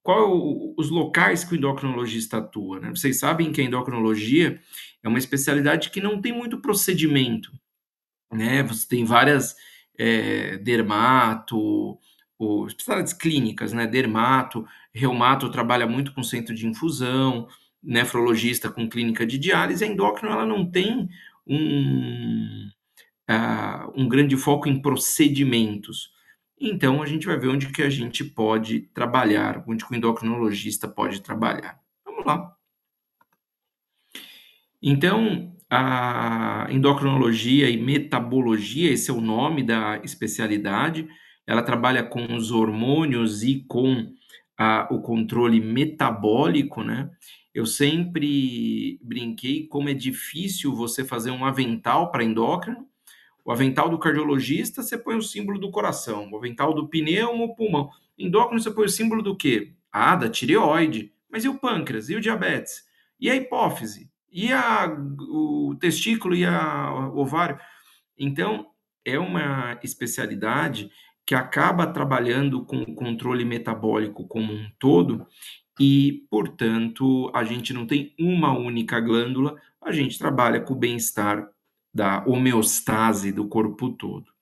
os locais que o endocrinologista atua, né? Vocês sabem que a endocrinologia é uma especialidade que não tem muito procedimento, né? Você tem várias dermato, ou especialidades clínicas, né? Dermato, reumato trabalha muito com centro de infusão, nefrologista com clínica de diálise. A endócrino ela não tem um, um grande foco em procedimentos. Então a gente vai ver onde que a gente pode trabalhar, onde que o endocrinologista pode trabalhar. Vamos lá. Então, a endocrinologia e metabologia, esse é o nome da especialidade, ela trabalha com os hormônios e com o controle metabólico, né? Eu sempre brinquei como é difícil você fazer um avental para endócrino. O avental do cardiologista, você põe o símbolo do coração. O avental do pneumo, o pulmão. Endócrino, você põe o símbolo do quê? Ah, da tireoide. Mas e o pâncreas? E o diabetes? E a hipófise? E o testículo e o ovário? Então, é uma especialidade que acaba trabalhando com o controle metabólico como um todo e, portanto, a gente não tem uma única glândula, a gente trabalha com o bem-estar da homeostase do corpo todo.